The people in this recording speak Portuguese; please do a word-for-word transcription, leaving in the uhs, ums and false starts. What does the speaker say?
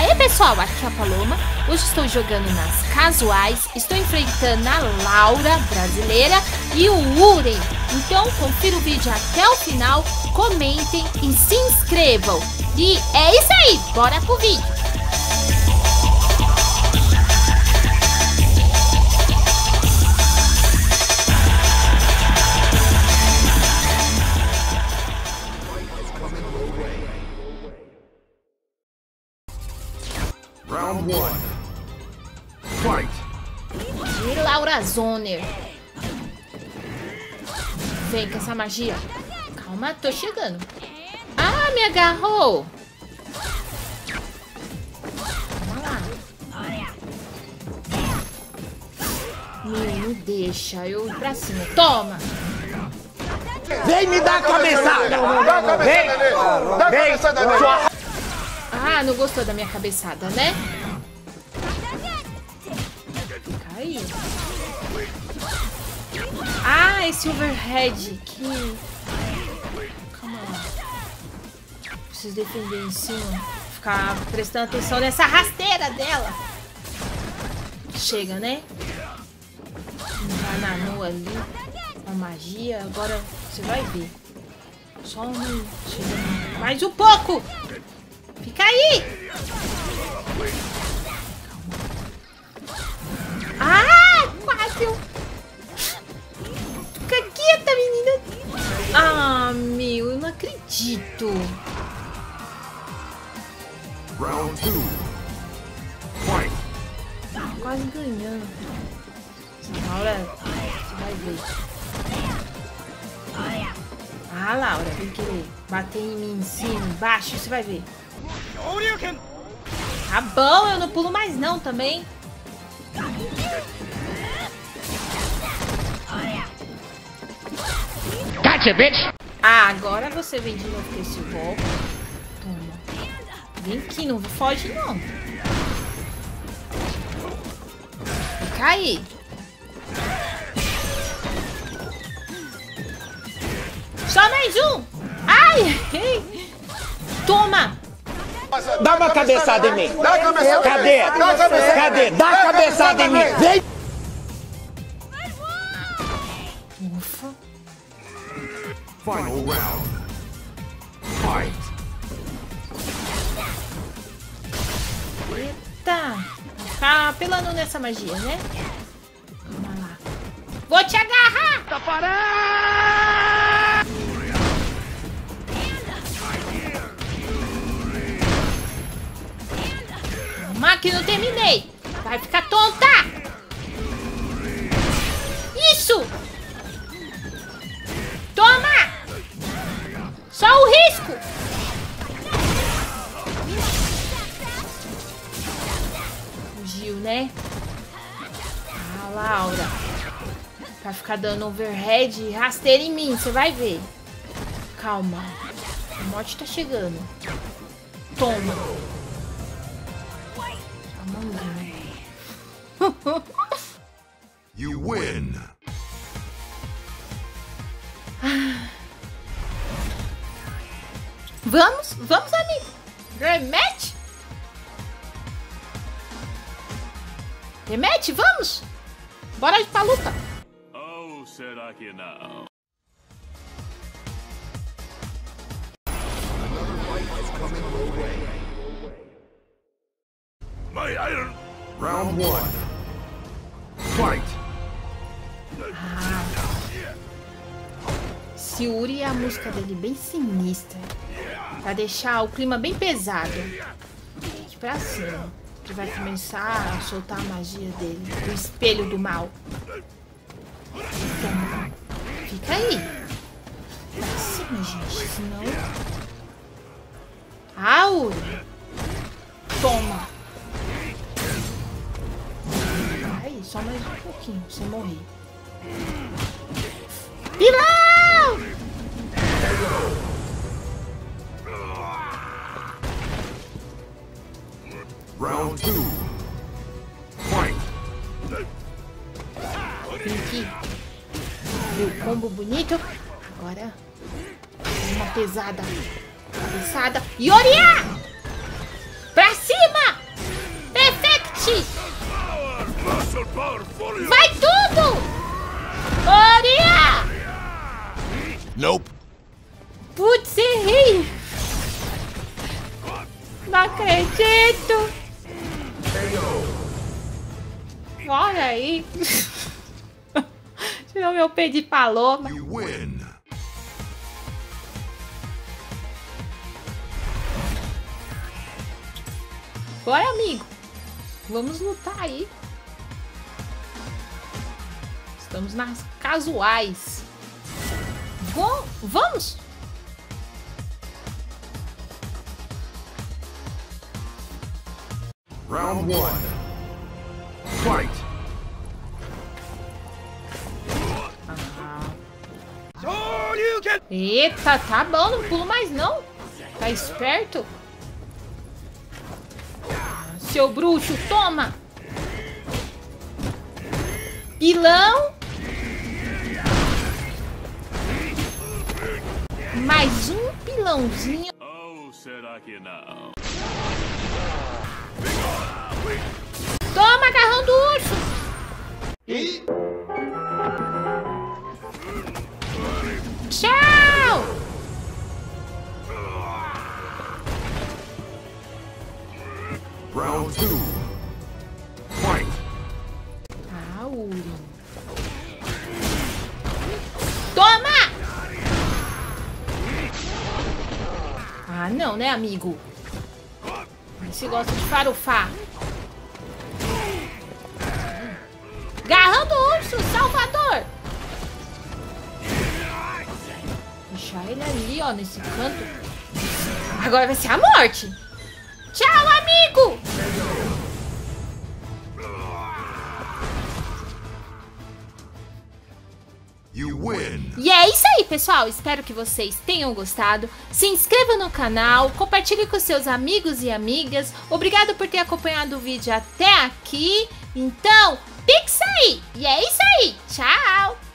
Aê pessoal, aqui é a Paloma. Hoje estou jogando nas casuais. Estou enfrentando a Laura, brasileira, e o Uren. Então confira o vídeo até o final, comentem e se inscrevam. E é isso aí, bora pro vídeo. Round one. Fight. E Laura Zoner. Vem com essa magia. Calma, tô chegando. Ah, me agarrou. Vamos lá. Me, me deixa eu ir pra cima. Toma. Vem me dar a cabeçada. Dá a cabeçada dele. Dá a cabeçada dele. Ah, não gostou da minha cabeçada, né? Fica aí. Ah, esse overhead que... Calma lá. Preciso defender em cima. Ficar prestando atenção nessa rasteira dela. Chega, né? Entrar na nua ali. A magia. Agora você vai ver. Só um... Chega mais um pouco. Fica aí! Ah, quase! Fica quieta, menina! Ah, meu, eu não acredito! Round two. Fight. Quase ganhando. Essa Laura, você vai ver. Ah, Laura, vem querer bater em mim, em cima, embaixo, você vai ver. Tá bom, eu não pulo mais não também. Gotcha, bitch. Ah, agora você vem de novo com esse golpe. Toma. Vem aqui, não foge não. Fica aí. Só mais um. Ai, errei. Toma. Dá uma cabeçada em mim. Dá a cabeçada Cadê? dele. Dá a cabeçada. Cadê? Dá a cabeçada em mim. Vem. Ufa. Final round. Fight. Eita. Tá apelando nessa magia, né? Vamos lá. Vou te agarrar. Tá parado. Calma que não terminei. Vai ficar tonta. Isso. Toma. Só o risco. Fugiu, né? Ah, Laura. Vai ficar dando overhead e rasteira em mim, você vai ver. Calma. A morte tá chegando. Toma. A mãozinha. You win. Vamos, vamos, amigo. Rematch? Rematch, vamos. Bora ir pra luta. Oh, será que não? My iron. Round one. Fight. Esse Uri é a música dele bem sinistra. Pra deixar o clima bem pesado. Aqui pra cima. Que vai começar a soltar a magia dele. O espelho do mal. Toma. Fica aí. Pra cima, gente. Senão... Ah, Uri. Toma. Aí, só mais um pouquinho. Você morrer. Pilão! Round two. Fight. Vem aqui. Viu o combo bonito? Agora, uma pesada. Cabeçada. Yoria! Pra cima! Nope. Putz, errei. Não acredito. Olha aí. Tirou meu pé de paloma. You win. Bora, amigo. Vamos lutar aí. Estamos nas casuais. Bom, vamos. Round one. Fight. Eita, tá bom, não pulo mais não. Tá esperto? Seu bruxo, toma! Pilão! Mais um pilãozinho. Oh, será que não? Toma, agarrão do urso! Tchau! Round two. Fight. Ah, Uri. Toma! Ah, não, né, amigo? Você gosta de farofar. Garrão do urso, Salvador! Deixar ele ali, ó, nesse canto. Agora vai ser a morte. Tchau, amigo! You win. E é isso aí, pessoal. Espero que vocês tenham gostado. Se inscreva no canal, compartilhe com seus amigos e amigas. Obrigado por ter acompanhado o vídeo até aqui. Então, pixa aí! E é isso aí. Tchau!